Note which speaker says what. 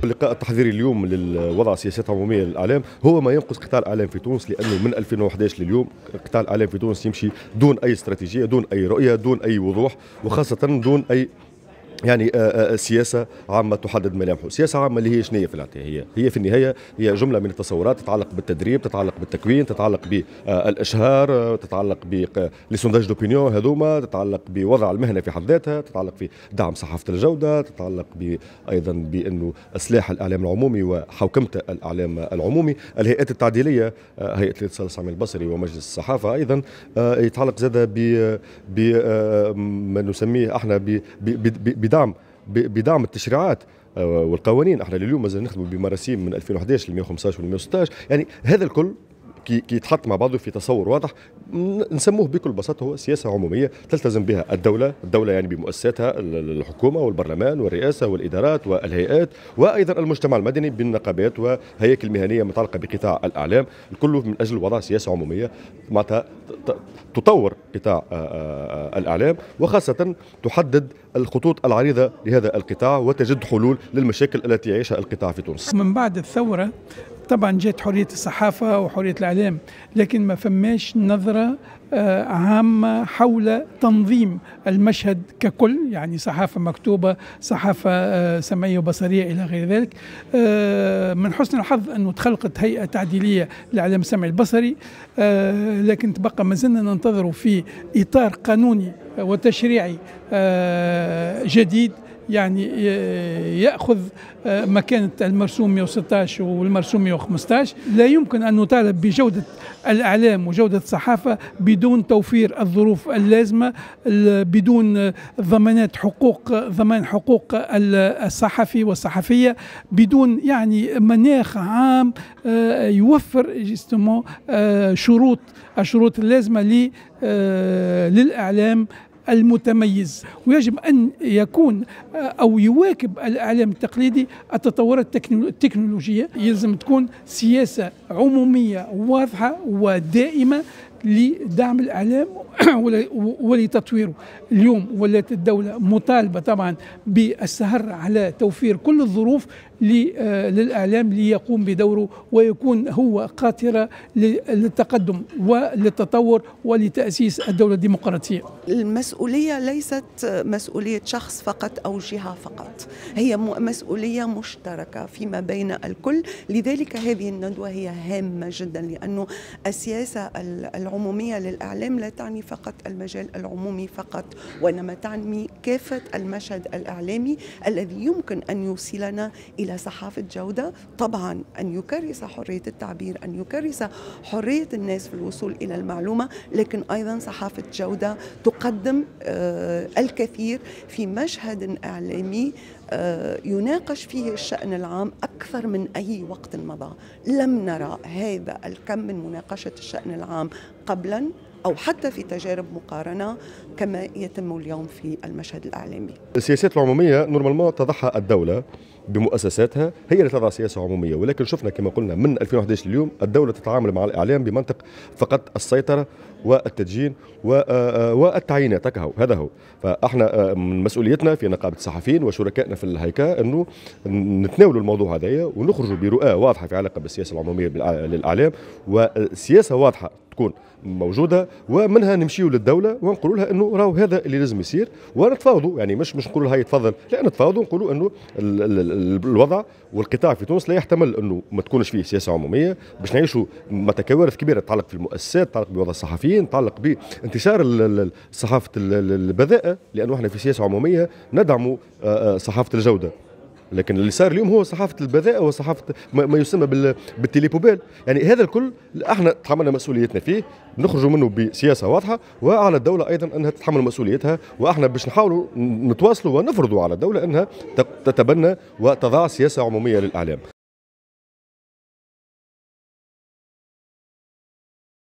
Speaker 1: اللقاء التحضيري اليوم للوضع سياسات عموميه للاعلام هو ما ينقذ قطاع الاعلام في تونس، لانه من 2011 لليوم قطاع الاعلام في تونس يمشي دون اي استراتيجيه، دون اي رؤيه، دون اي وضوح، وخاصه دون اي سياسة عامة تحدد ملامحه. سياسة عامة اللي هي شنية في النهاية؟ هي في النهاية هي جملة من التصورات تتعلق بالتدريب، تتعلق بالتكوين، تتعلق بالإشهار، تتعلق بلسونداج دوبينيون هذوما، تتعلق بوضع المهنة في حد ذاتها، تتعلق بدعم صحافة الجودة، تتعلق أيضا بأنه إصلاح الإعلام العمومي وحوكمة الإعلام العمومي. الهيئات التعديلية، هيئة الاتصال السامي البصري ومجلس الصحافة أيضا يتعلق زادة بما نسميه احنا بدعم التشريعات والقوانين. احنا اليوم مازال نخدموا بمراسيم من 2011 ل 115 وال 116، يعني هذا الكل كي يتحط مع بعضه في تصور واضح نسموه بكل بساطه هو سياسه عموميه تلتزم بها الدوله يعني بمؤسساتها، الحكومه والبرلمان والرئاسه والادارات والهيئات، وايضا المجتمع المدني بالنقابات وهياكل مهنيه متعلقه بقطاع الاعلام، الكل من اجل وضع سياسه عموميه معناتها تطور قطاع الاعلام، وخاصه تحدد الخطوط العريضه لهذا القطاع وتجد حلول للمشاكل التي يعيشها القطاع في تونس.
Speaker 2: من بعد الثوره طبعا جت حرية الصحافة وحرية الإعلام، لكن ما فماش نظرة عامة حول تنظيم المشهد ككل، يعني صحافة مكتوبة، صحافة سمعية وبصرية إلى غير ذلك. من حسن الحظ أنه تخلقت هيئة تعديلية للإعلام السمعي البصري، لكن تبقى ما زلنا ننتظر في إطار قانوني وتشريعي جديد، يعني يأخذ مكانة المرسوم 116 والمرسوم 115. لا يمكن أن نطالب بجودة الإعلام وجودة الصحافة بدون توفير الظروف اللازمة، بدون ضمان حقوق الصحفي والصحفية، بدون يعني مناخ عام يوفر الشروط اللازمة للإعلام المتميز. ويجب أن يكون أو يواكب الإعلام التقليدي التطورات التكنولوجية. يلزم تكون سياسة عمومية واضحة ودائمة لدعم الإعلام ولتطويره. اليوم ولات الدولة مطالبة طبعا بالسهر على توفير كل الظروف للإعلام ليقوم بدوره ويكون هو قاطرة للتقدم وللتطور ولتأسيس الدولة الديمقراطية.
Speaker 3: المسؤولية ليست مسؤولية شخص فقط أو جهة فقط، هي مسؤولية مشتركة فيما بين الكل. لذلك هذه الندوة هي هامة جدا، لأنه السياسة العمومية للإعلام لا تعني فقط المجال العمومي فقط، وإنما تعني كافة المشهد الإعلامي الذي يمكن أن يوصلنا إلى صحافة جودة. طبعا أن يكرس حرية التعبير، أن يكرس حرية الناس في الوصول إلى المعلومة، لكن أيضا صحافة جودة تقدم الكثير في مشهد إعلامي يناقش فيه الشأن العام أكثر من أي وقت مضى. لم نرى هذا الكم من مناقشة الشأن العام قبلا أو حتى في تجارب مقارنة كما يتم اليوم في المشهد الإعلامي.
Speaker 1: السياسات العمومية نورمالمون تضعها الدولة بمؤسساتها، هي اللي تضع سياسة عمومية، ولكن شفنا كما قلنا من 2011 اليوم الدولة تتعامل مع الإعلام بمنطق فقط السيطرة والتدجين والتعيينات. هذا هو. فاحنا من مسؤوليتنا في نقابة الصحفيين وشركائنا في الهيكا انه نتناولوا الموضوع هذايا ونخرجوا برؤى واضحة في علاقة بالسياسة العمومية للإعلام، وسياسة واضحة تكون موجوده، ومنها نمشيوا للدوله ونقولوا لها انه راهو هذا اللي لازم يصير، ونتفاوضوا. يعني مش نقولوا لها تفضل، لا نتفاوضوا نقولوا انه الوضع والقطاع في تونس لا يحتمل انه ما تكونش فيه سياسه عموميه، باش نعيشوا كوارث كبيره تتعلق في المؤسسات، تتعلق بوضع الصحفيين، تتعلق بانتشار صحافه البذاءه، لانه احنا في سياسه عموميه ندعم صحافه الجوده. لكن اللي صار اليوم هو صحافه البذاءه وصحافه ما يسمى بالتليبوبال. يعني هذا الكل احنا تحملنا مسؤوليتنا فيه، نخرجوا منه بسياسه واضحه، وعلى الدوله ايضا انها تتحمل مسؤوليتها، واحنا باش نحاولوا نتواصلوا ونفرضوا على الدوله انها تتبنى وتضع سياسه عموميه للاعلام.